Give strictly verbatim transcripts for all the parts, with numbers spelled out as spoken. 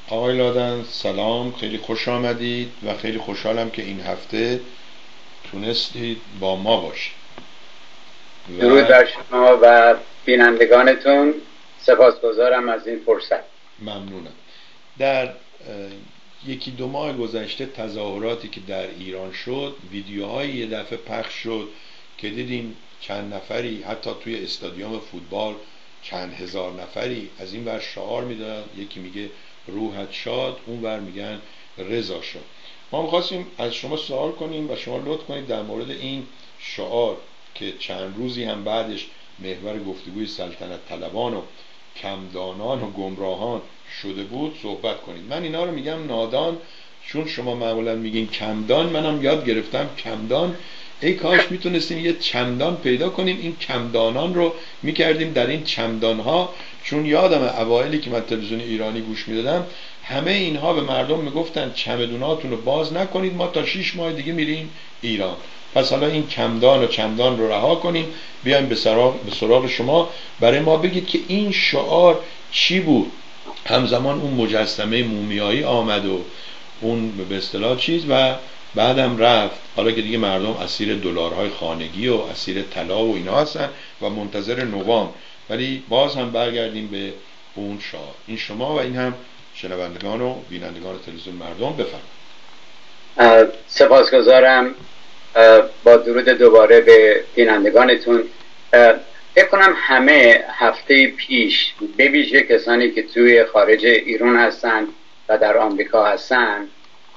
آقای لادن سلام، خیلی خوش آمدید و خیلی خوشحالم که این هفته تونستید با ما باشید. درود بر شما و بینندگانتون. سپاسگزارم از این فرصت. ممنونم. در یکی دو ماه گذشته تظاهراتی که در ایران شد، ویدیوهایی یه دفعه پخش شد که دیدیم چند نفری حتی توی استادیوم فوتبال چند هزار نفری از این ور شعار میدادن، یکی میگه روحت شاد، اون ور میگن رضا شاد. ما میخواستیم از شما سوال کنیم و شما لطف کنید در مورد این شعار که چند روزی هم بعدش محور گفتگوی سلطنت طلبان و کمدانان و گمراهان شده بود صحبت کنید. من اینا رو میگم نادان چون شما معمولا میگین کمدان، منم یاد گرفتم کمدان. ای کاش میتونستیم یه چمدان پیدا کنیم، این کمدانان رو میکردیم در این چمدان ها. چون یادم اوایلی که من تلویزیون ایرانی گوش میدادم همه اینها به مردم میگفتن چمدوناتون رو باز نکنید، ما تا شش ماه دیگه میریم ایران. پس حالا این کمدان و چمدان رو رها کنیم، بیایم به سراغ به سراغ شما. برای ما بگید که این شعار چی بود. همزمان اون مجسمه مومیایی آمد و اون به اصطلاح چیز و بعدم رفت. حالا که دیگه مردم اسیر دلارهای خانگی و اسیر طلا و اینا هستن و منتظر نوام، ولی باز هم برگردیم به اون شعار. این شما و این هم شنوندگان و بینندگان تلویزیون مردم. بفرمایید. سپاسگزارم. با درود دوباره به بینندگانتون. فکر کنم همه هفته پیش به ویژه کسانی که توی خارج ایران هستن و در آمریکا هستن،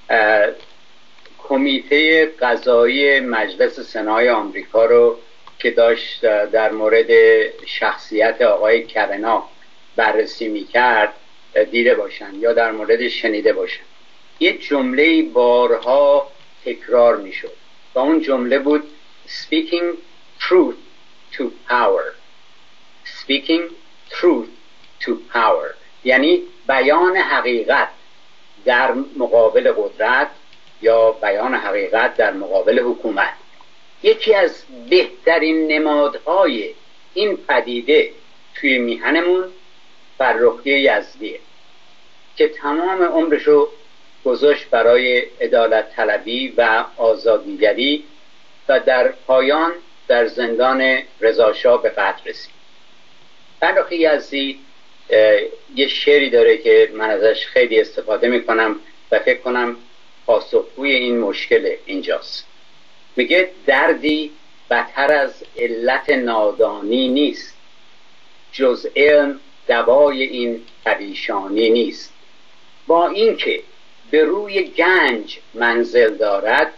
کمیته قضایی مجلس سنای آمریکا رو که داشت در مورد شخصیت آقای کونا بررسی میکرد دیده باشن یا در مورد شنیده باشن. یه جمله بارها تکرار میشد و اون جمله بود speaking truth to power. speaking truth to power یعنی بیان حقیقت در مقابل قدرت یا بیان حقیقت در مقابل حکومت. یکی از بهترین نمادهای این پدیده توی میهنمون فرخی یزدیه که تمام عمرشو گذاشت برای عدالت طلبی و آزادیگری و در پایان در زندان رضاشاه به قتل رسید. فرخی یزدی یه شعری داره که من ازش خیلی استفاده میکنم و فکر کنم پاسخگوی این مشکل اینجاست. میگه دردی بتر از علت نادانی نیست، جز علم دوای این پریشانی نیست. با اینکه به روی گنج منزل دارد،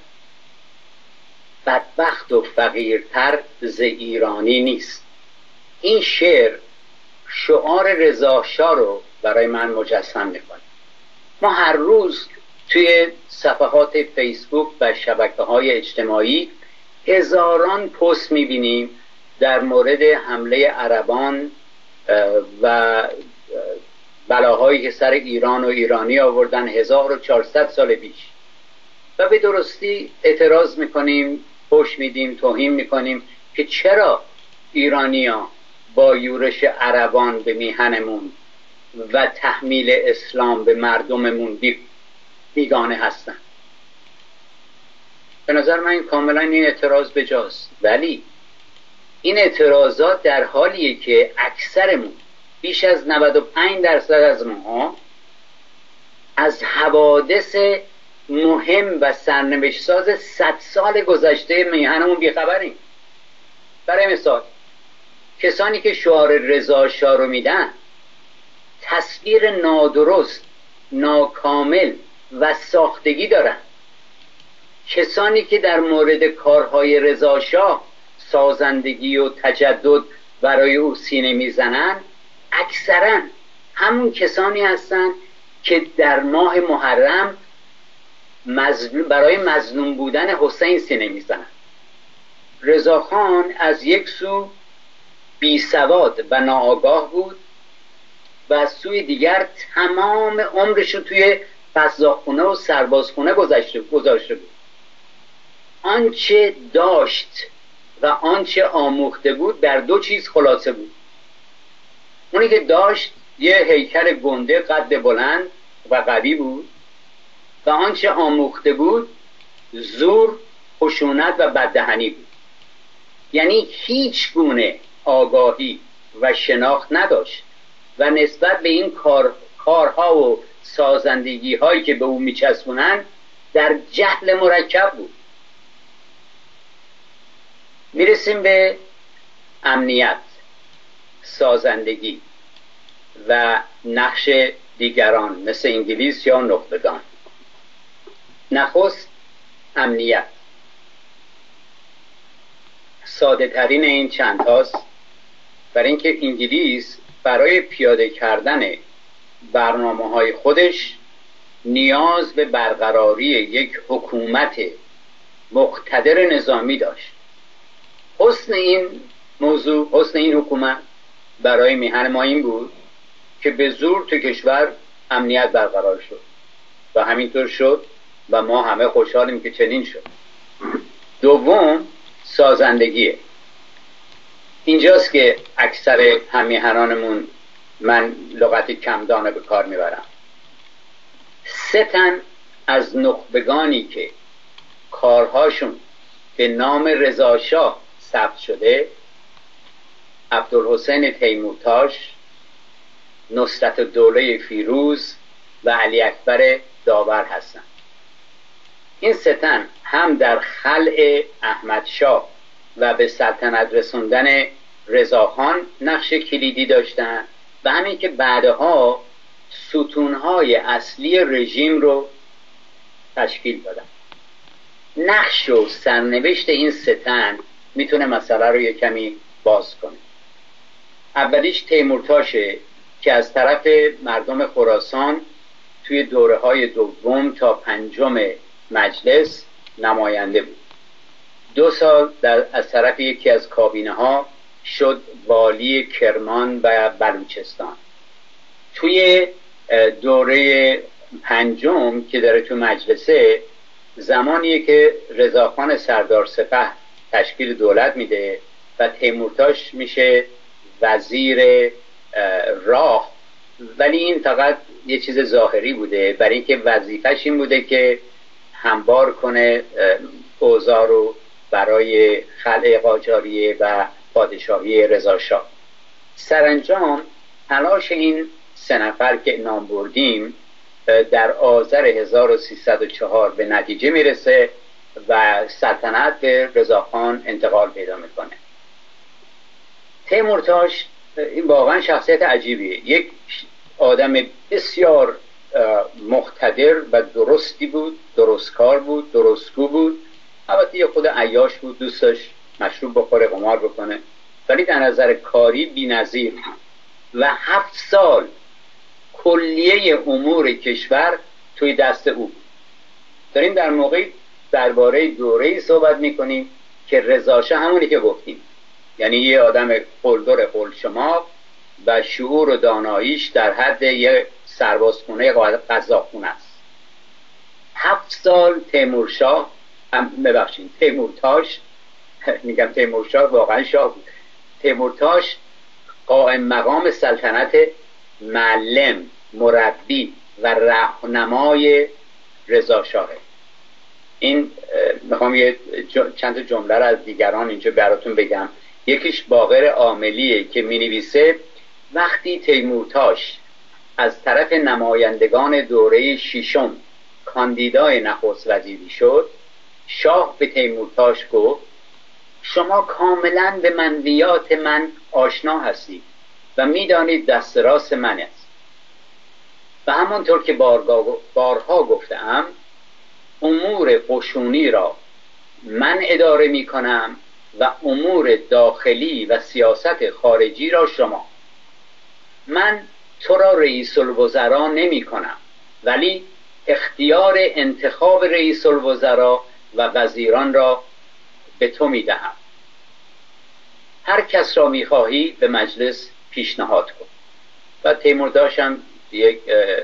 بدبخت و فقیرتر ز ایرانی نیست. این شعر شعار رضا شاه رو برای من مجسم میکنه. ما هر روز توی صفحات فیسبوک و شبکه‌های اجتماعی هزاران پست میبینیم در مورد حمله عربان و بلاهایی که سر ایران و ایرانی آوردن هزار و چهارصد سال پیش و به درستی اعتراض میکنیم، پشت میدیم، توهین میکنیم که چرا ایرانی‌ها با یورش عربان به میهنمون و تحمیل اسلام به مردممون بیگانه هستن. به نظر من این کاملا این اعتراض بجاست، ولی این اعتراضات در حالیه که اکثرمون بیش از نود و پنج درصد از ما از حوادث مهم و سرنوشت ساز صد سال گذشته میهنمون بیخبریم. برای مثال کسانی که شعار رضا شاه رو میدن تصویر نادرست، ناکامل و ساختگی دارن. کسانی که در مورد کارهای رضا شاه سازندگی و تجدد برای او سینه میزنن اکثرا همون کسانی هستن که در ماه محرم مظلوم برای مظلوم بودن حسین سینه میزنن. رضاخان از یک سو بی سواد و ناآگاه بود و از سوی دیگر تمام عمرش رو توی قزاقخونه و سربازخونه گذاشته گذاشته بود. آنچه داشت و آنچه آموخته بود در دو چیز خلاصه بود. اونی که داشت یه هیکل گنده قد بلند و قوی بود و آنچه آموخته بود زور، خشونت و بددهنی بود. یعنی هیچ گونه آگاهی و شناخت نداشت و نسبت به این کار، کارها و سازندگی هایی که به او میچسبونن در جهل مرکب بود. میرسیم به امنیت، سازندگی و نقش دیگران مثل انگلیس یا نخبگان. نخست امنیت. ساده ترین این چند هاست، برای اینکه انگلیس برای پیاده کردن برنامه های خودش نیاز به برقراری یک حکومت مقتدر نظامی داشت. حسن این موضوع، حسن این حکومت برای میهن ما این بود که به زور تو کشور امنیت برقرار شد و همینطور شد و ما همه خوشحالیم که چنین شد. دوم سازندگیه. اینجاست که اکثر همیهنانمون، من لغت کمدانه به کار میبرم، سه تن از نخبگانی که کارهاشون به نام رضاشاه ثبت شده، عبدالحسین تیمورتاش، نصرت الدوله فیروز و علی اکبر داور هستند. این سه تن هم در خلع احمدشاه و به سلطنت رسوندن رضاخان نقش کلیدی داشتند و همین که بعدها ستونهای اصلی رژیم رو تشکیل دادن. نقش و سرنوشت این سه تن میتونه مسئله رو یک کمی باز کنه. اولیش تیمورتاشه که از طرف مردم خراسان توی دوره های دوم تا پنجم مجلس نماینده بود. دو سال در از طرف یکی از کابینه ها شد والی کرمان و بلوچستان. توی دوره پنجم که داره تو مجلسه، زمانیه که رضاخان سردار سپه تشکیل دولت میده و تیمورتاش میشه وزیر راه، ولی این فقط یه چیز ظاهری بوده برای اینکه وظیفش این بوده که هموار کنه اوضاع رو برای خلع قاجاریه و پادشاهی رضاشاه. سرانجام تلاش این سه نفر که نام بردیم در آذر هزار و سیصد و چهار به نتیجه میرسه و سلطنت به رضاخان انتقال پیدا میکنه. تیمورتاش این واقعا شخصیت عجیبیه، یک آدم بسیار مقتدر و درستی بود، درستکار بود، درستگو بود. البته یه خود عیاش بود، دوست داشت مشروب بخوره، قمار بکنه، ولی در نظر کاری بی‌نظیر. و هفت سال کلیه امور کشور توی دست او بود. داریم در موقعی درباره دوره‌ای صحبت میکنیم که رضاشاه همونی که گفتیم، یعنی یه آدم قلدر قلشماق و شعور و داناییش در حد یه سربازخونه قزاقخونه است. هفت سال تیمورشاه، ببخشید تیمورتاش، میگم تیمورشاه واقعا شاه بود، تیمورتاش قائم مقام سلطنت، معلم، مربی و راهنمای رضاشاهه. این میخوام یه چند تا جمله رو از دیگران اینجا براتون بگم. یکیش باقر عاملیه که مینویسه وقتی تیمورتاش از طرف نمایندگان دوره ششم کاندیدای نخست وزیری شد، شاه به تیمورتاش گفت شما کاملا به منویات من آشنا هستید و میدانید دست راست من است و همانطور که بارها گفتم امور قشونی را من اداره می کنم و امور داخلی و سیاست خارجی را شما. من تو را رئیس الوزراء نمی کنم، ولی اختیار انتخاب رئیس الوزراء و وزیران را به تو می دهم. هر کس را می خواهی به مجلس پیشنهاد کن. و تیمورتاش هم یک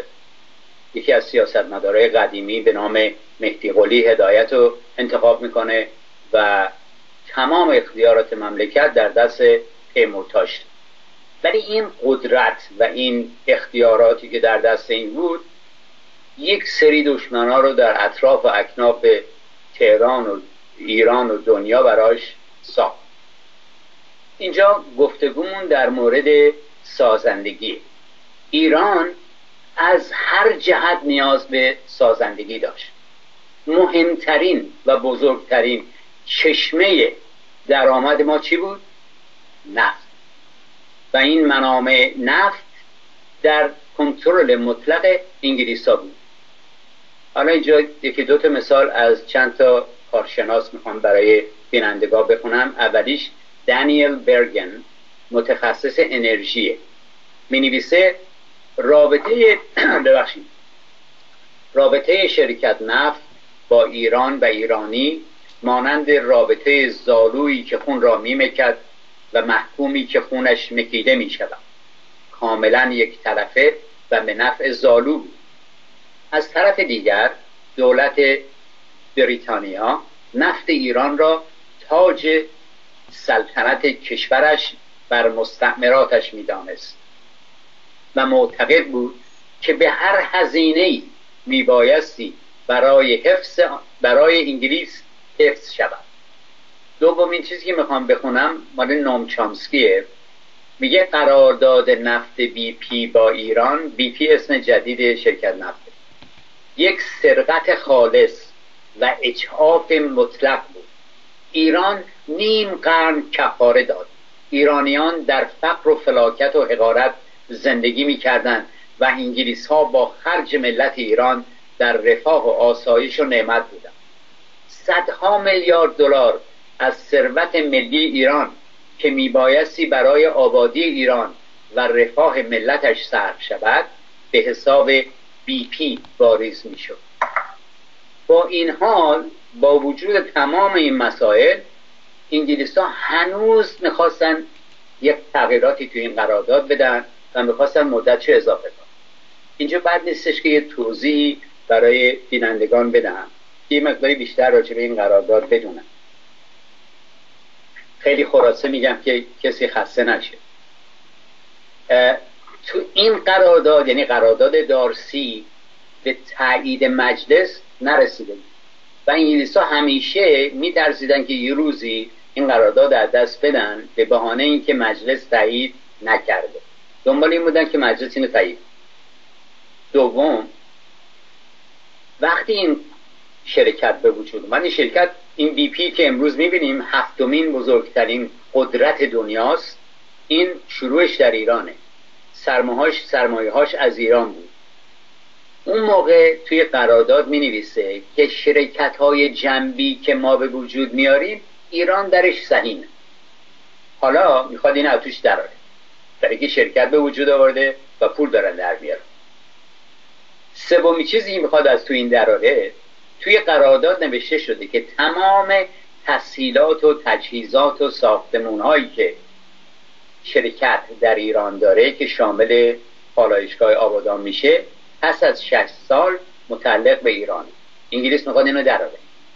یکی از سیاستمدارای قدیمی به نام مهدی قلی هدایت رو انتخاب میکنه و تمام اختیارات مملکت در دست تیمورتاش. ولی این قدرت و این اختیاراتی که در دست این بود یک سری دشمنا رو در اطراف و اکناف تهران و ایران و دنیا براش ساخت. اینجا گفتگومون در مورد سازندگی. ایران از هر جهت نیاز به سازندگی داشت. مهمترین و بزرگترین چشمه درآمد ما چی بود؟ نفت. و این منابع نفت در کنترل مطلق انگلیسا بود. حالا اینجا یکی دو تا مثال از چند تا کارشناس میخوام برای بینندگان بخونم. اولیش دانیل برگن، متخصص انرژیه، می نویسه رابطه ببخشید رابطه شرکت نفت با ایران و ایرانی مانند رابطه زالویی که خون را میمکد و محکومی که خونش مکیده می شود، کاملا یک طرفه و به نفع زالو بود. از طرف دیگر دولت بریتانیا نفت ایران را تاج سلطنت کشورش بر مستعمراتش می دانست و معتقد بود که به هر هزینه‌ای می بایستی برای حفظ برای انگلیس حفظ شود. دومین چیزی که میخوام بخونم مال نوم چامسکیه. میگه قرارداد نفت بی پی با ایران، بی پی اسم جدید شرکت نفت، یک سرقت خالص و اجحاف مطلق بود. ایران نیم قرن کفاره داد. ایرانیان در فقر و فلاکت و حقارت زندگی میکردند و انگلیس ها با خرج ملت ایران در رفاه و آسایش و نعمت بودند. صدها میلیارد دلار از ثروت ملی ایران که میبایستی برای آبادی ایران و رفاه ملتش صرف شود به حساب بی پی واریز میشد. با این حال، با وجود تمام این مسائل، انگلیس ها هنوز میخواستن یک تغییراتی توی این قرارداد بدن و میخواستن مدتش اضافه کنن. اینجا بعد نیستش که یه توضیحی برای بینندگان بدم، یه مقداری بیشتر راجع به این قرارداد بدونن. خیلی خلاصه میگم که کسی خسته نشه. تو این قرارداد، یعنی قرارداد دارسی، به تایید مجلس نرسیده و انگلیس ها همیشه میترسیدن که یه روزی این قرارداد از دست بدن به بهانه اینکه مجلس تایید نکرده. دنبال این بودن که مجلس اینو تایید. دوم، وقتی این شرکت به وجود اومد، این شرکت، این بی پی که امروز میبینیم هفتمین بزرگترین قدرت دنیاست، این شروعش در ایرانه. سرمایه‌هاش سرمایه‌هاش از ایران بود. اون موقع توی قرارداد می نویسه که شرکت های جنبی که ما به وجود میاریم ایران درش سهیمه. حالا میخواد این اتوش دراره، برای که شرکت به وجود آورده و پول دارن در میارن. سومی چیزی که میخواد از توی این دراره، توی قرارداد نوشته شده که تمام تسهیلات و تجهیزات و ساختمون هایی که شرکت در ایران داره که شامل پالایشگاه آبادان میشه، پس از شش سال متعلق به ایران. انگلیس میخواد اینو دراره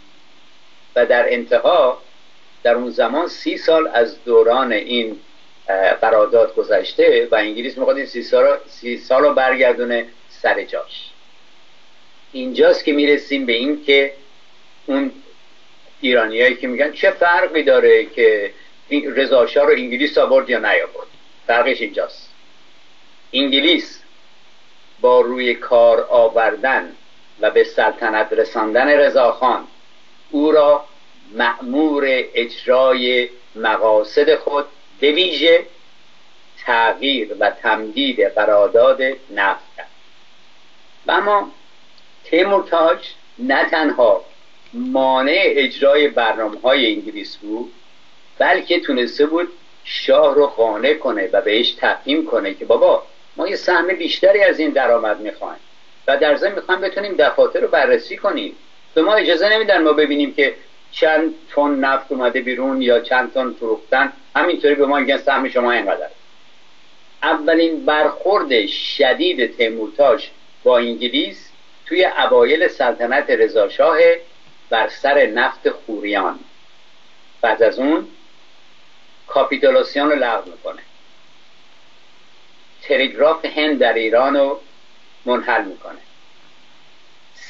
و در انتها در اون زمان سی سال از دوران این قرارداد گذشته و انگلیس میخواد این سی سال, سی سال رو برگردونه سر جاش. اینجاست که میرسیم به این که اون ایرانیایی که میگن چه فرقی داره که رضا شاه رو انگلیس آورد یا نیاورد، فرقش اینجاست. انگلیس با روی کار آوردن و به سلطنت رساندن رضاخان او را مأمور اجرای مقاصد خود، به ویژه تغییر و تمدید قرارداد نفت کرد. و اما تیمورتاش نه تنها مانع اجرای برنامه‌های انگلیس بود، بلکه تونسته بود شاه رو قانع کنه و بهش تفهیم کنه که بابا ما یه سهم بیشتری از این درآمد میخوایم و در ضمن میخوایم بتونیم دفاتر رو بررسی کنیم. به ما اجازه نمیدن ما ببینیم که چند تن نفت اومده بیرون یا چند تن فروختن، همینطوری به ما میگن سهم شما اینقدر. اولین برخورد شدید تیمورتاش با انگلیس توی اوایل سلطنت رضاشاه بر سر نفت خوریان. بعد از اون کاپیتولاسیون رو لغو میکنه، تلگراف هند در ایران رو منحل میکنه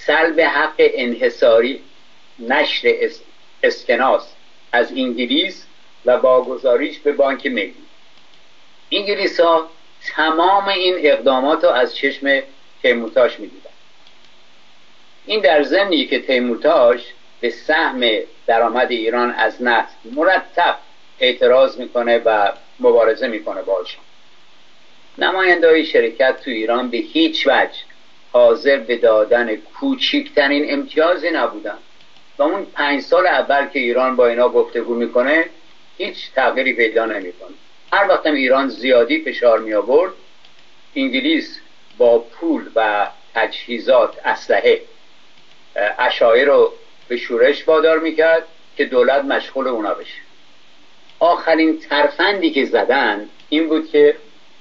سلب حق انحصاری نشر اس... اسکناس از انگلیس و واگذاریش به بانک ملی. انگلیس ها تمام این اقدامات رو از چشم تیمورتاش می‌دیدن. این در ضمنی که تیمورتاش به سهم درآمد ایران از نفت مرتب اعتراض میکنه و مبارزه میکنه باهاش. نماینده‌های شرکت تو ایران به هیچ وجه حاضر به دادن کوچکترین امتیازی نبودن و اون پنج سال اول که ایران با اینا گفتگو میکنه هیچ تغییری پیدا نمیکنه. هر وقت ایران زیادی فشار می آورد، انگلیس با پول و تجهیزات اسلحه اشایر رو به شورش وادار میکرد که دولت مشغول اونا بشه. آخرین ترفندی که زدن این بود که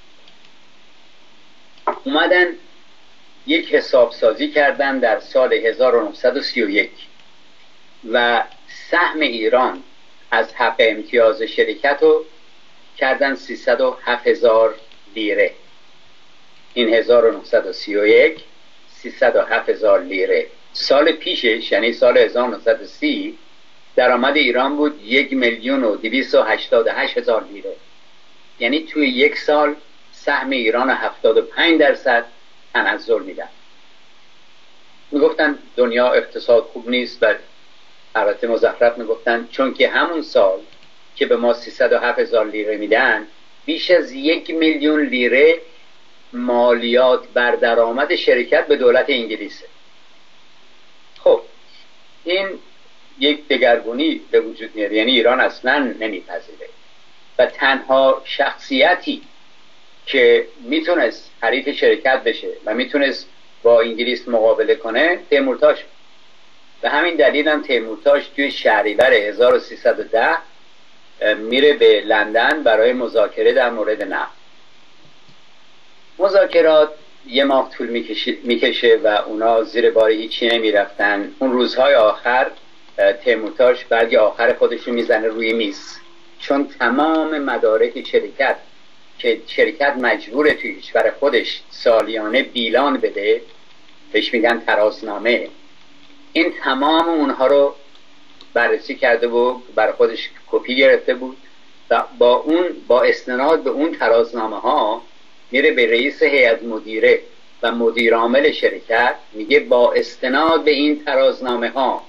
اومدن یک حسابسازی کردن در سال هزار و نهصد و سی و یک و سهم ایران از حق امتیاز شرکت رو کردن سیصد و هفت هزار لیره. این هزار و نهصد و سی و یک سیصد و هفت هزار لیره. سال پیشش یعنی سال هزار و نهصد و سی درآمد ایران بود یک میلیون و دویست و هشتاد و هشت هزار لیره. یعنی توی یک سال سهم ایران هفتاد و پنج درصد تنزل میدن. میگفتن دنیا اقتصاد خوب نیست و البته مزخرف میگفتن چون که همون سال که به ما سیصد و هفت هزار لیره میدن بیش از یک میلیون لیره مالیات بر درآمد شرکت به دولت انگلیسه. خب این یک دگرگونی به وجود میاره، یعنی ایران اصلا نمیپذیره و تنها شخصیتی که میتونست حریف شرکت بشه و میتونست با انگلیس مقابله کنه تیمورتاش. به همین دلیل هم تیمورتاش توی شهریور هزار و سیصد و ده میره به لندن برای مذاکره در مورد نفت. مذاکرات یه ماه طول میکشه و اونا زیر بار هیچی نمیرفتن. اون روزهای آخر تیمورتاش برگ آخر خودشو میزنه روی میز، چون تمام مدارک شرکت که شرکت مجبوره توی کشور خودش سالیانه بیلان بده، بهش میگن ترازنامه، این تمام اونها رو بررسی کرده و برای خودش کپی گرفته بود و با اون با استناد به اون ترازنامه ها میره به رئیس هیئت مدیره و مدیر عامل شرکت میگه با استناد به این ترازنامه ها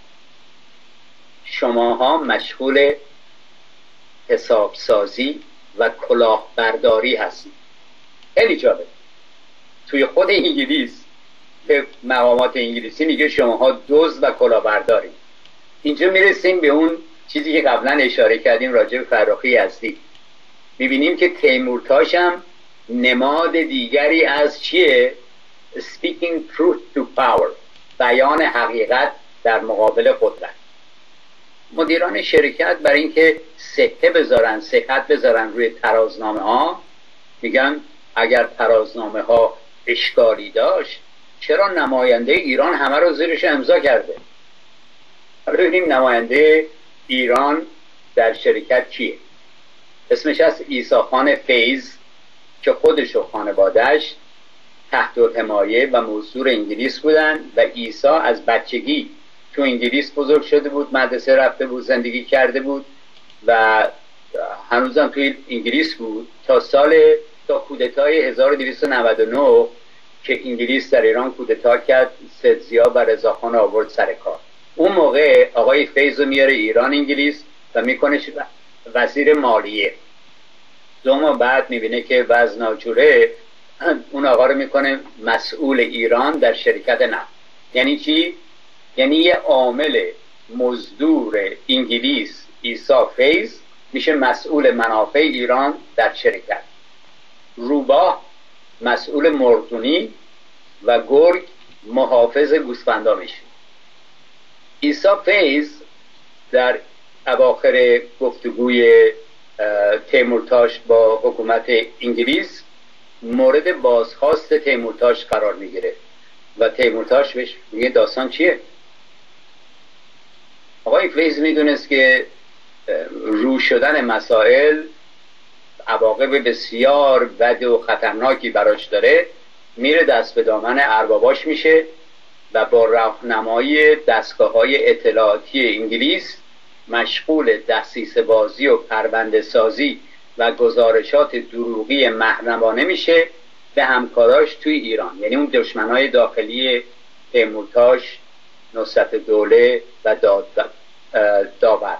شماها مشغول حسابسازی و کلاهبرداری هستید. خیلی جالب. توی خود انگلیس به مقامات انگلیسی میگه شماها دزد و کلاهبرداری. اینجا میرسیم به اون چیزی که قبلا اشاره کردیم راجع به فرخی یزدی. میبینیم که تیمورتاش هم نماد دیگری از چیه؟ Speaking truth to power، بیان حقیقت در مقابل قدرت. مدیران شرکت برای اینکه صحه بذارن صحت بذارن روی ترازنامه ها میگن اگر ترازنامه ها اشکالی داشت چرا نماینده ایران همه رو زیرش امضا کرده؟ حالا ببینیم نماینده ایران در شرکت کیه. اسمش هست عیسی خان فیض که خودش و خانواده‌اش تحت حمایه و مزدور انگلیس بودن و عیسی از بچگی تو انگلیس بزرگ شده بود، مدرسه رفته بود، زندگی کرده بود و هنوزم توی انگلیس بود تا سال تا کودتای هزار و دویست و نود و نه که انگلیس در ایران کودتا کرد، سدزیا و رضاخان آورد سر کار. اون موقع آقای فیض رو میاره ایران انگلیس و میکنه وزیر مالیه. دو ماه بعد میبینه که وضع ناجوره، اون آقا رو میکنه مسئول ایران در شرکت نفت. یعنی چی؟ یعنی یه عامل مزدور انگلیس عیسی فیض میشه مسئول منافع ایران در شرکت. روباه مسئول مرغدونی و گرگ محافظ گوسفندا میشه. عیسی فیض در اواخر گفتگوی تیمورتاش با حکومت انگلیس مورد بازخواست تیمورتاش قرار میگیره و تیمورتاش بهش میگه داستان چیه؟ آقای فیض میدونست که رو شدن مسائل عواقب بسیار بد و خطرناکی براش داره، میره دست به دامن ارباباش میشه و با راهنمایی دستگاه‌های اطلاعاتی انگلیس مشغول دسیسه بازی و پرونده سازی و گزارشات دروغی محرمانه میشه به همکاراش توی ایران، یعنی اون دشمنای داخلی تیمورتاش، نصرت دوله و داور.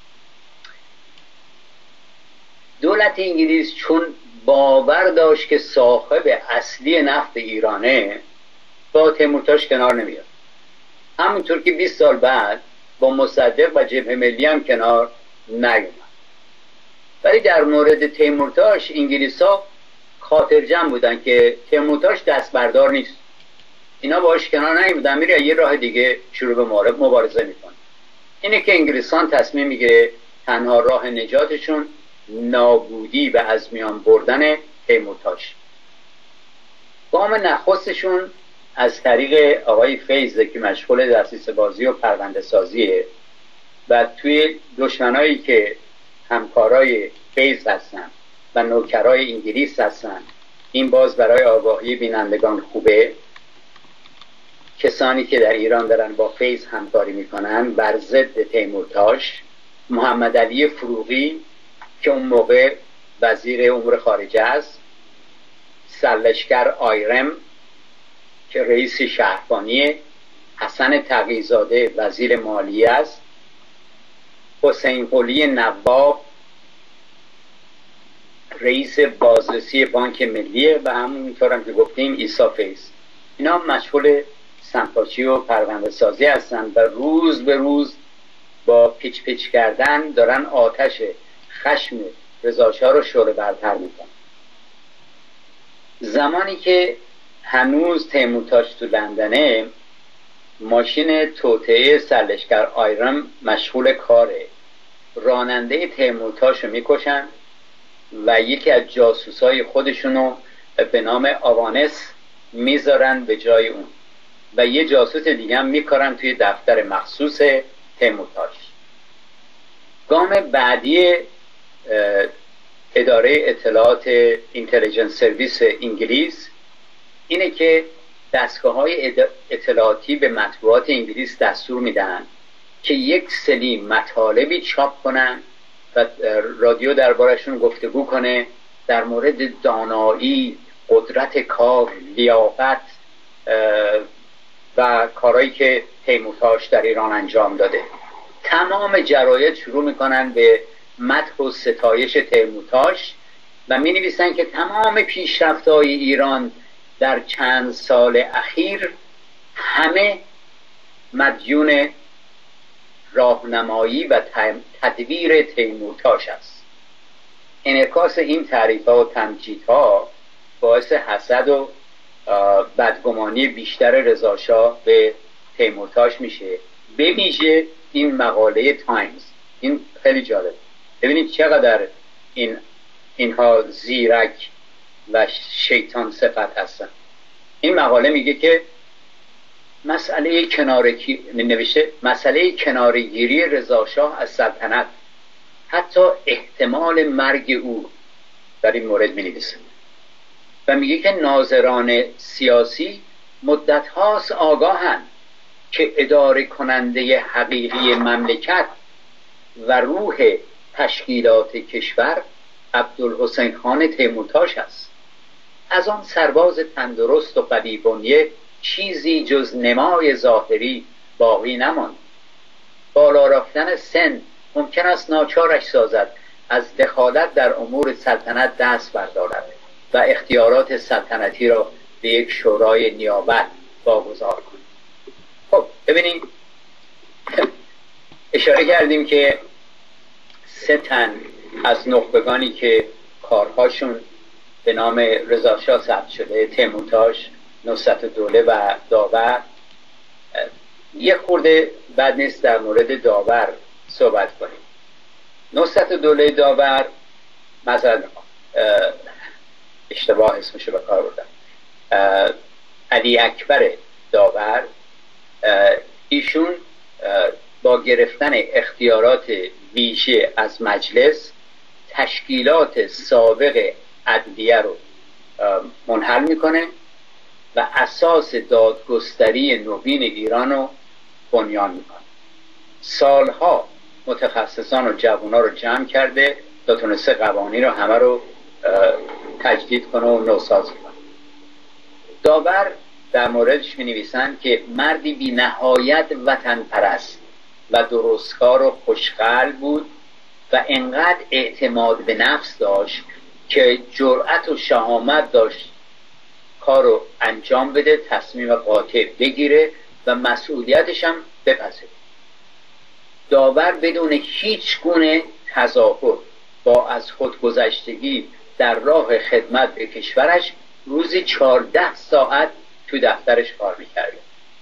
دولت انگلیس چون باور داشت که صاحب اصلی نفت ایرانه، با تیمورتاش کنار نمیاد. همونطور که بیست سال بعد با مصدق و جبهه ملی هم کنار نیومد. ولی در مورد تیمورتاش انگلیس ها خاطر جمع بودن که تیمورتاش دست بردار نیست، اینا باش کنار نیومدن، میره یه راه دیگه شروع به مبارزه میکنه. اینه که انگلیسان تصمیم میگیره تنها راه نجاتشون نابودی و از میان بردن تیمورتاش. گام نخستشون از طریق آقای فیض که مشغول دسیسه بازی و پرونده سازیه و توی دشمنایی که همکارای فیض هستن و نوکرای انگلیس هستن، این باز برای آگاهی بینندگان خوبه، کسانی که در ایران دارن با فیض همکاری میکنن بر ضد تیمورتاش، محمد علی فروغی که اون موقع وزیر امور خارجه است، سرلشکر آیرم که رئیس شهربانیه، حسن تقی‌زاده وزیر مالیه است، حسین قلی نواب رئیس بازرسی بانک ملیه و همونطور هم که گفتیم عیسی فیض. اینا مشغول سنپاچی و پرونده سازی هستن و روز به روز با پیچ پیچ کردن دارن آتش خشم رضا شاه رو شعله برتر میکنن. زمانی که هنوز تیمورتاش تو لندنه، ماشین توطئه سرلشکر آیرم مشغول کاره، راننده تیمورتاش رو میکشن و یکی از جاسوسای خودشونو به نام آوانس میذارن به جای اون و یه جاسوس دیگه هم میکارن توی دفتر مخصوص تیمورتاش. گام بعدی اداره اطلاعات اینتلیجنس سرویس انگلیس اینه که دستگاه‌های اطلاعاتی به مطبوعات انگلیس دستور میدن که یک سری مطالبی چاپ کنن و رادیو دربارشون گفتگو کنه در مورد دانایی، قدرت کار، لیاقت و کارهایی که تیمورتاش در ایران انجام داده. تمام جراید شروع میکنن به مدح و ستایش تیمورتاش و می نویسن که تمام پیشرفت‌های ایران در چند سال اخیر همه مدیون راهنمایی و تدبیر تیمورتاش است. انعکاس این تعریف‌ها و تمجیدها باعث حسد و بدگمانی بیشتر رضا شاه به تیمورتاش میشه. به ویژه این مقاله تایمز، این خیلی جالب. ببینید چقدر این اینها زیرک و شیطان صفت هستن. این مقاله میگه که مسئله کنارگیری نوشته مسئله کنارگیری رضا شاه از سلطنت، حتی احتمال مرگ او در این مورد مینویسه و میگه که ناظران سیاسی مدت هاست آگاهند که اداره کننده حقیقی مملکت و روح تشکیلات کشور عبدالحسین خان تیمورتاش است. از آن سرباز تندرست و قوی بنیه چیزی جز نمای ظاهری باقی نماند. بالا رفتن سن ممکن است ناچارش سازد از دخالت در امور سلطنت دست بردارد و اختیارات سلطنتی را به یک شورای نیابت واگذار کند. خب ببینیم، اشاره کردیم که سه تن از نخبگانی که کارهاشون به نام رضا شاه ثبت شده، تیمورتاش، نصرت دوله و داور، یه خورده بد نیست در مورد داور صحبت کنیم. نصرت دوله داور، مثلا اشتباه اسمشو به کار بردم، علی اکبر داور، ایشون با گرفتن اختیارات ویژه از مجلس تشکیلات سابق عدلیه رو منحل میکنه و اساس دادگستری نوین ایران رو بنیان میکنه. سالها متخصصان و جوانان رو جمع کرده تا تونسته قوانین رو همه رو تجدید کنه و نوساز کنه. داور در موردش می نویسن که مردی بی نهایت وطن پرست و درستکار و خوشقلب بود و انقدر اعتماد به نفس داشت که جرأت و شهامت داشت کار رو انجام بده، تصمیم قاطع بگیره و مسئولیتش هم بپذیره. داور بدون هیچ گونه تظاهر با از خودگذشتگی در راه خدمت به کشورش روزی چهارده ساعت تو دفترش کار میکرده.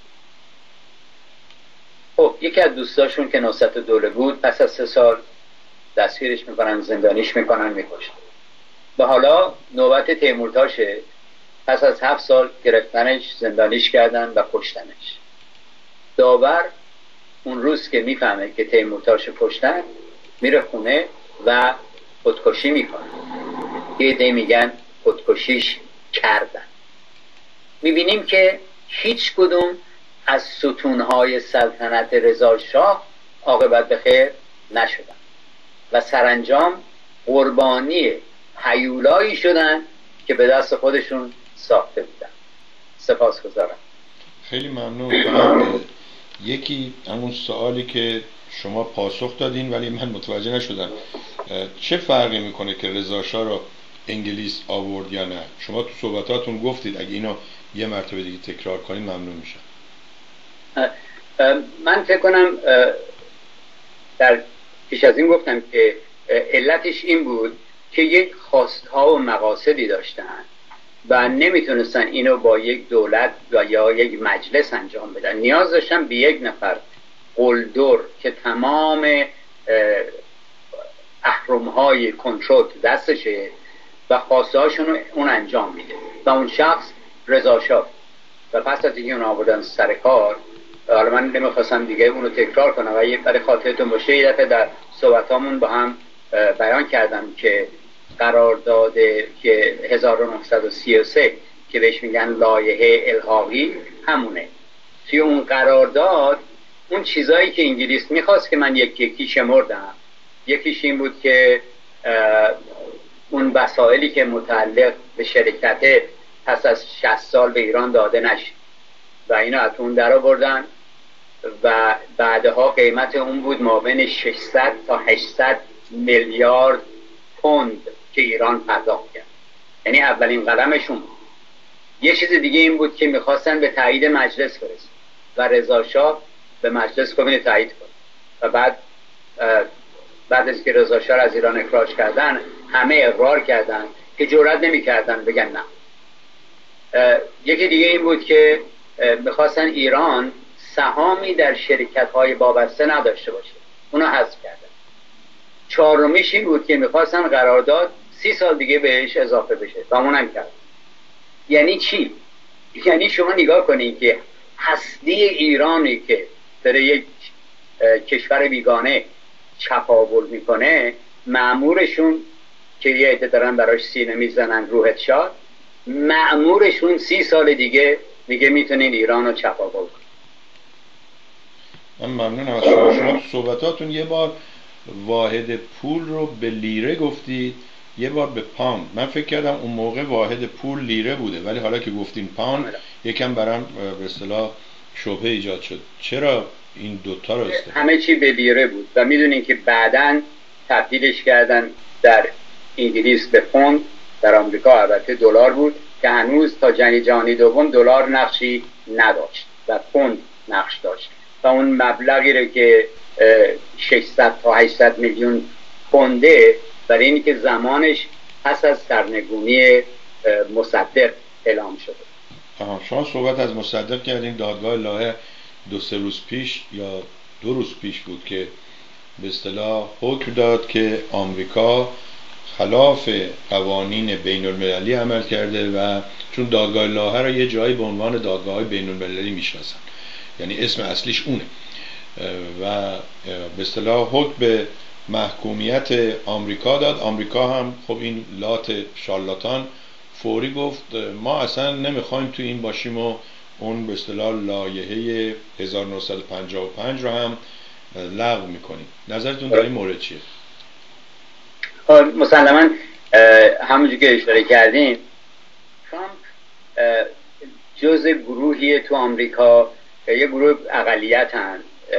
خب یکی از دوستاشون که نوست دوله بود پس از سه سال دستگیرش میکنن، زندانیش میکنن، میکشن. و حالا نوبت تیمورتاشه. پس از هفت سال گرفتنش، زندانیش کردن و کشتنش. داور اون روز که میفهمه که تیمورتاش کشتن میره خونه و خودکشی میکنه. یه عده میگن خودکشیش کردن. میبینیم که هیچ کدوم از ستونهای سلطنت رضا شاه عاقبت به خیر نشدن و سرانجام قربانی هیولایی شدن که به دست خودشون ساخته بودن. سپاسگزارم. خیلی ممنون. فقط یکی همون سوالی که شما پاسخ دادین ولی من متوجه نشدم، چه فرقی میکنه که رضا شاه رو انگلیس آورد یا نه؟ شما تو صحبتاتون گفتید، اگه اینو یه مرتبه دیگه تکرار کنین ممنون میشم. من فکر کنم در پیش از این گفتم که علتش این بود که یک خواستها و مقاصدی داشتن و نمیتونستن اینو با یک دولت و یا یک مجلس انجام بدن. نیاز داشتن به یک نفر قلدر که تمام اهرم‌های کنترل دستشه و خواسته هاشون رو اون انجام میده و اون شخص رضا شاه. و پس از اینکه اون آوردن سر کار، حالا من نمیخواستم دیگه اونو تکرار کنم و برای خاطرتون باشه یه دفعه در صحبتامون با هم بیان کردم که قرارداد که هزار و نهصد و سی و سه که بهش میگن لایحه الحاقی همونه. توی اون قرارداد اون چیزایی که انگلیس میخواست که من یک یکی شمردم، یکیش این بود که اون وسایلی که متعلق به شرکت پس از شصت سال به ایران داده نشد و اینا از اون در آوردن و بعدها قیمت اون بود مابین ششصد تا هشتصد میلیارد پوند که ایران پرداخت کرد. یعنی اولین قدمشون بود. یه چیز دیگه این بود که میخواستن به تایید مجلس برسن و رضا شاه به مجلس کمیته تایید کنه و بعد بعد از که رضا شاه از ایران اخراج کردن همه اقرار کردن که جرئت نمی‌کردن بگن نه. یکی دیگه این بود که میخواستن ایران سهامی در شرکت‌های وابسته نداشته باشه، اونو حذف کردن. چهارمیش این بود که میخواستن قرارداد سی سال دیگه بهش اضافه بشه و اونم کرد. یعنی چی؟ یعنی شما نگاه کنید که هستی ایرانی که داره یک کشور بیگانه چپاول میکنه، مأمورشون که یه عده دارن براش سینه میزنن روحت شاد، مأمورشون سی سال دیگه میگه میتونین ایران رو چپاول کنید. من ممنونم از شما. شما تو صحبتاتون یه بار واحد پول رو به لیره گفتید، یه بار به پاوند. من فکر کردم اون موقع واحد پول لیره بوده، ولی حالا که گفتین پاوند یکم برام به اصطلاح شبهه ایجاد شد. چرا این دوتا رو استفاده؟ همه چی به لیره بود و میدونین که بعداً تبدیلش کردن در انگلیس به پوند، در آمریکا البته دلار بود که هنوز تا جنگ جهانی دوم دلار نقشی نداشت و پوند نقش داشت و اون مبلغی رو که ششصد تا هشتصد میلیون پونده برای اینی که زمانش پس از سرنگونی مصدق اعلام شده. آها، شما صحبت از مصدق کردین. دادگاه لاهه دو سه روز پیش یا دو روز پیش بود که به اصطلاح حکم داد که آمریکا خلاف قوانین بین المللی عمل کرده و چون دادگاه لاهه را یه جایی به عنوان دادگاه بین المللی میشناسن، یعنی اسم اصلیش اونه، و به اصطلاح حکم به محکومیت آمریکا داد. آمریکا هم خب این لات شارلاتان فوری گفت ما اصلا نمیخوایم تو این باشیم و اون به اصطلاح لایحه هزار و نهصد و پنجاه و پنج رو هم لغو میکنیم. نظرتون در این مورد چیه؟ مسلما همونجور که اشاره کردیم ترامپ جز گروهی تو آمریکا، یه گروه اقلیت هن،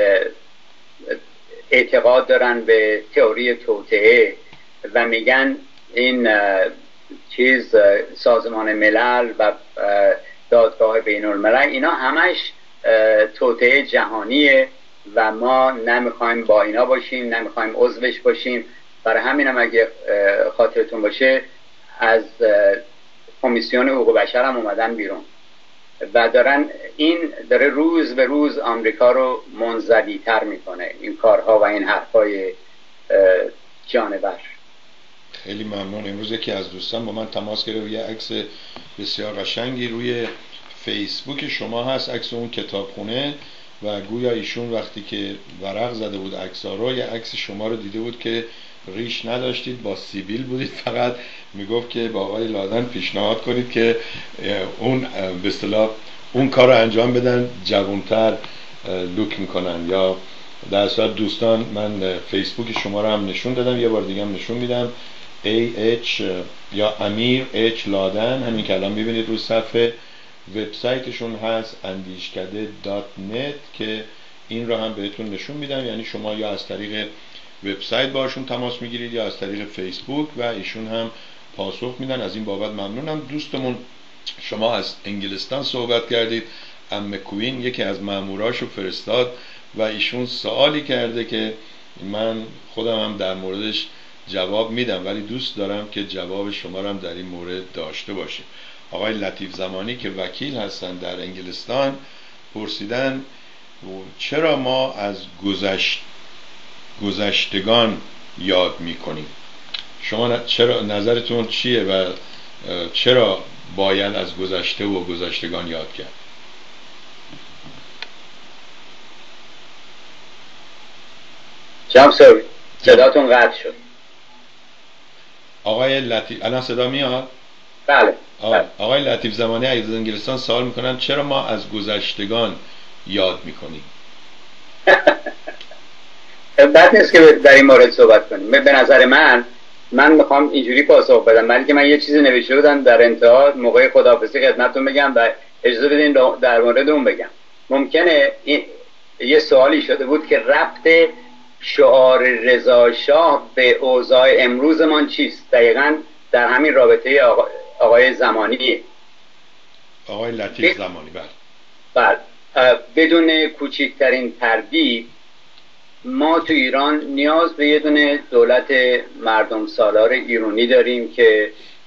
اعتقاد دارن به تئوری توطئه و میگن این چیز سازمان ملل و دادگاه بین الملل اینا همش توطئه جهانیه و ما نمیخوایم با اینا باشیم، نمیخوایم عضوش باشیم. برای همین هم اگه خاطرتون باشه از کمیسیون حقوق بشر هم اومدن بیرون و دارن این داره روز به روز آمریکا رو منزوی تر میکنه، این کارها و این حرفای جانور. خیلی ممنون. امروز یکی از دوستان با من تماس گرفت، یه عکس بسیار قشنگی روی فیسبوک شما هست، عکس اون کتابخونه، و گویا ایشون وقتی که ورق زده بود عکس‌ها رو، یه عکس شما رو دیده بود که ریش نداشتید، با سیبیل بودید، فقط میگفت که با آقای لادن پیشنهاد کنید که اون به اصطلاح اون کار رو انجام بدن، جوانتر لوک میکنن. یا در صورت دوستان من فیسبوک شما رو هم نشون دادم، یه بار دیگه هم نشون میدم، ای اچ یا امیر اچ لادن، همین که الان میبینید رو صفحه. وبسایتشون هست اندیشکده دات نت که این رو هم بهتون نشون میدم، یعنی شما یا از طریق وبسایت باشون تماس میگیرید یا از طریق فیسبوک و ایشون هم پاسخ میدن. از این بابت ممنونم. دوستمون شما از انگلستان صحبت کردید، ام کوین یکی از ماموراشو فرستاد و ایشون سوالی کرده که من خودم هم در موردش جواب میدم، ولی دوست دارم که جواب شما رو هم در این مورد داشته باشیم. آقای لطیف زمانی که وکیل هستن در انگلستان پرسیدن چرا ما از گذشت گذشتگان یاد میکنیم. شما چرا نظرتون چیه و چرا باید از گذشته و گذشتگان یاد کرد؟ جناب سوری صداتون قطع شد. آقای لطیف الان صدا میاد؟ بله. آه. آقای لطیف زمانی از انگلستان سوال میکنن چرا ما از گذشتگان یاد میکنیم؟ بد نیست که در این مورد صحبت کنیم. به نظر من من میخوام اینجوری پاسخ بدم، ولی که من یه چیزی نوشته بودم در انتها موقع خداحافظی خدمتتون بگم و اجازه بدین در مورد اون بگم. ممکنه این یه سوالی شده بود که ربط شعار رضا شاه به اوضاع امروزمان چیست؟ دقیقاً در همین رابطه آقا... آقای زمانی، آقای لطیف زمانی. بله بله. بدون کوچکترین تردید ما تو ایران نیاز به یه دونه دولت مردم سالار ایرانی داریم که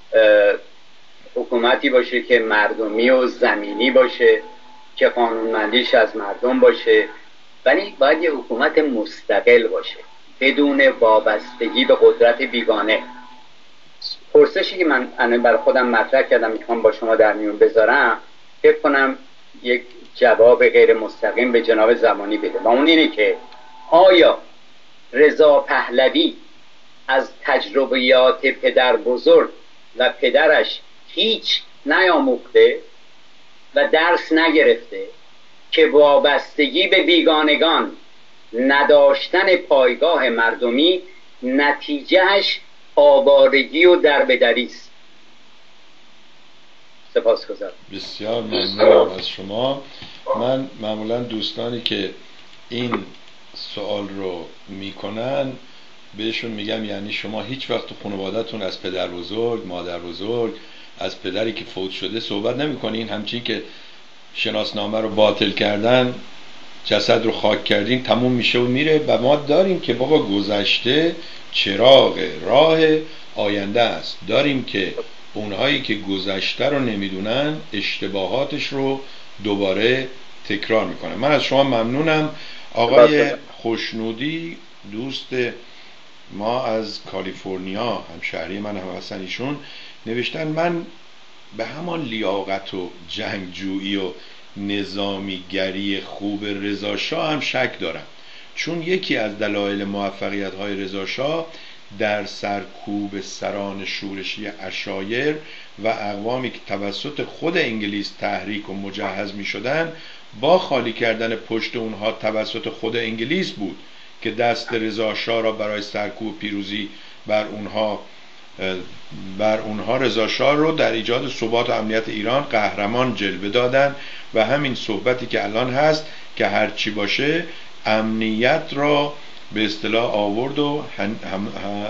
حکومتی باشه که مردمی و زمینی باشه، که قانونمندیش از مردم باشه، ولی باید یه حکومت مستقل باشه بدون وابستگی به قدرت بیگانه. پرسشی که من برای خودم مطرح کردم میخوام با شما در میون بذارم، فکر کنم یک جواب غیر مستقیم به جناب زمانی بده و اون اینه که آیا رضا پهلوی از تجربیات پدر بزرگ و پدرش هیچ نیاموخته و درس نگرفته که وابستگی به بیگانگان، نداشتن پایگاه مردمی نتیجهش آوارگی و دربدری است؟ سپاسگزارم. بسیار ممنونم از شما. من معمولا دوستانی که این سوال رو میکنن بهشون میگم یعنی شما هیچ وقت تو خانواده‌تون از پدر بزرگ، مادر بزرگ، از پدری که فوت شده صحبت نمیکنین، همچین که شناسنامه رو باطل کردن، جسد رو خاک کردین، تموم میشه و میره. و ما داریم که بابا گذشته چراغ راه آینده است، داریم که اونهایی که گذشته رو نمیدونن اشتباهاتش رو دوباره تکرار میکنن. من از شما ممنونم. آقای خوشنودی دوست ما از کالیفرنیا، همشهری من هم هستن، ایشون نوشتن من به همان لیاقت و جنگجویی و نظامیگری خوب رضا شاه هم شک دارم، چون یکی از دلایل موفقیت های رضا شاه در سرکوب سران شورشی عشایر و اقوامی که توسط خود انگلیس تحریک و مجهز می شدن با خالی کردن پشت اونها توسط خود انگلیس بود که دست رضا شاه را برای سرکوب پیروزی بر اونها بر اونها رضا شاه رو در ایجاد ثبات و امنیت ایران قهرمان جلوه دادن و همین صحبتی که الان هست که هرچی باشه امنیت را به اصطلاح آورد و هم هم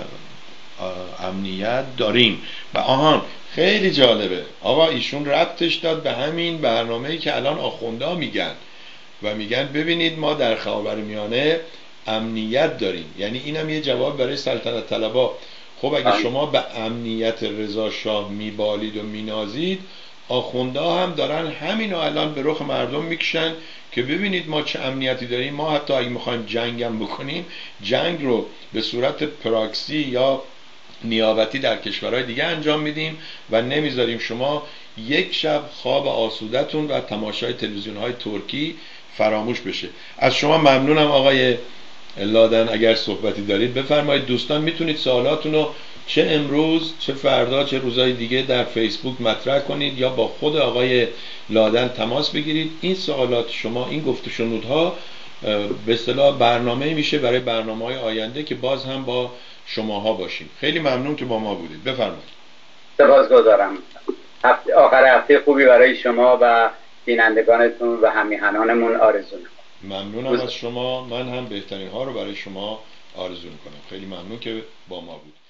امنیت داریم. و آهان خیلی جالبه آقا، ایشون ربطش داد به همین برنامه‌ای که الان آخونده میگن و میگن ببینید ما در خاورمیانه امنیت داریم. یعنی اینم یه جواب برای سلطنت طلبا. خب اگه شما به امنیت رضا شاه میبالید و مینازید، آخونده هم دارن همینو الان به رخ مردم میکشن که ببینید ما چه امنیتی داریم. ما حتی اگه میخوایم جنگم بکنیم، جنگ رو به صورت پراکسی یا نیابتی در کشورهای دیگه انجام میدیم و نمیذاریم شما یک شب خواب آسودتون و تماشای تلویزیون های ترکی فراموش بشه. از شما ممنونم آقای لادن. اگر صحبتی دارید بفرمایید. دوستان میتونید سوالاتون رو چه امروز چه فردا چه روزهای دیگه در فیسبوک مطرح کنید یا با خود آقای لادن تماس بگیرید. این سوالات شما، این گفت و شنودها به اصطلاح برنامه میشه برای برنامه‌های آینده که باز هم با شماها باشیم. خیلی ممنون که با ما بودید. بفرمایید. سپاسگزارم. هفته آخر هفته خوبی برای شما و بینندگانتون و همیهنانمون آرزو می‌کنم. ممنونم از شما. من هم بهترین ها رو برای شما آرزو میکنم. خیلی ممنون که با ما بود.